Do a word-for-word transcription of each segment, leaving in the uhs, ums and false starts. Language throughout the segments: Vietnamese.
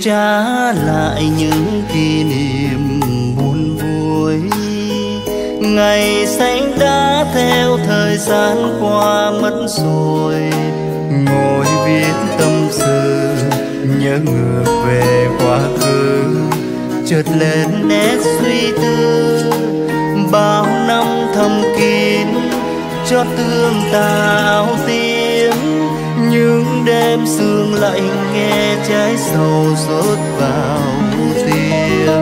trả lại những kỷ niệm buồn vui. Ngày xanh đã theo thời gian qua mất rồi, ngồi viết tâm sự nhớ ngược về quá khứ, chợt lên nét suy tư bao năm thầm kín cho tương tao tiếng. Những đêm sương lạnh nghe trái sầu rốt vào tiếng,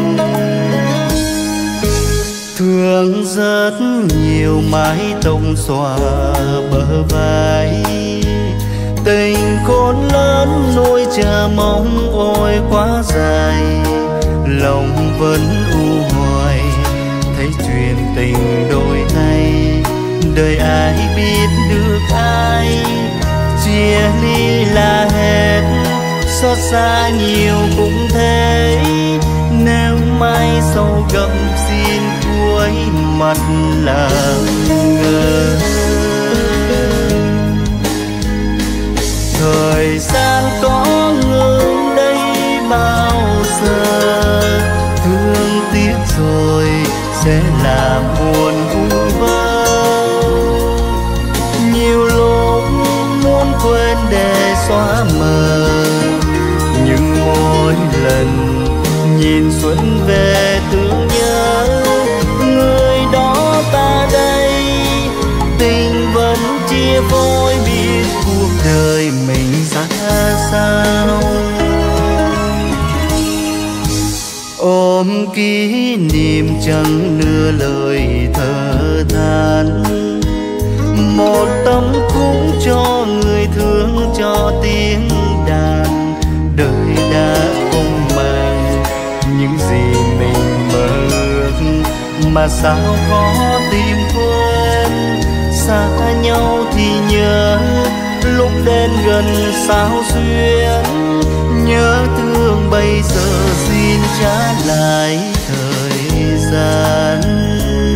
thương rất nhiều mái tóc xòa bờ vai. Tình khôn lớn nuôi chờ mong ôi quá dài, lòng vẫn u hoài thấy chuyện tình đôi thay. Đời ai biết được ai, chia ly là hết, xót xa nhiều cũng thế. Nếu mai sau gặp xin cuối mặt là ngờ. Thời gian có ngừng đây bao giờ, thương tiếc rồi sẽ là buồn vu vơ. Nhiều lúc muốn quên để xóa mờ, nhưng mỗi lần nhìn xuân về thương nhớ người đó ta đây. Tình vẫn chia phôi biết cuộc đời mình ra sao. Ôm kỷ niệm chẳng nửa lời thở than, một tấm khúc cho người thương cho tiếng đàn. Đời đã không màng những gì mình mơ ước, mà sao khó tìm quên. Xa nhau thì nhớ, lúc đến gần sao xuyên. Nhớ thương bây giờ xin trả lại thời gian.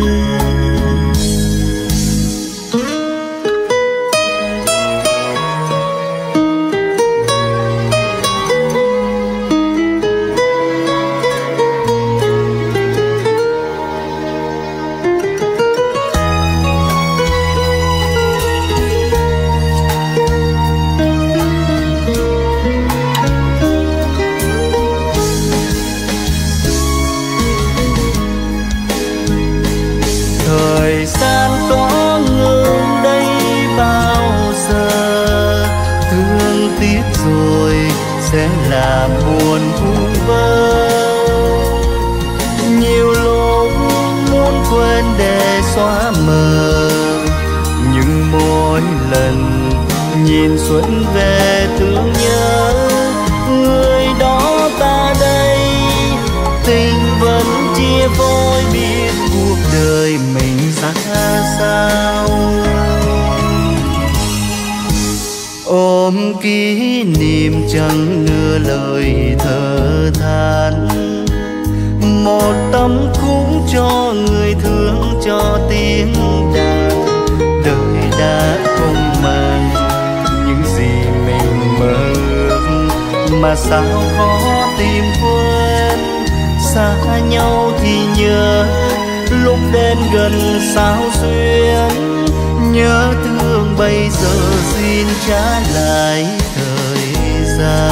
Thời gian có ngừng đây bao giờ, thương tiếc rồi sẽ là buồn vu vơ. Nhiều lúc muốn quên để xóa mờ, nhưng mỗi lần nhìn xuân về thương nhớ người đó ta đây. Tình vẫn chia phôi biết cuộc đời mình ra sao. Ôm kỷ niệm chẳng nửa lời thở than, một tấm khúc cho người thương cho tiếng đàn. Đời đã không màng những gì mình mơ ước, mà sao khó tìm quên. Xa nhau thì nhớ, lúc đến gần sao xuyên. Nhớ thương bây giờ xin trả lại thời gian.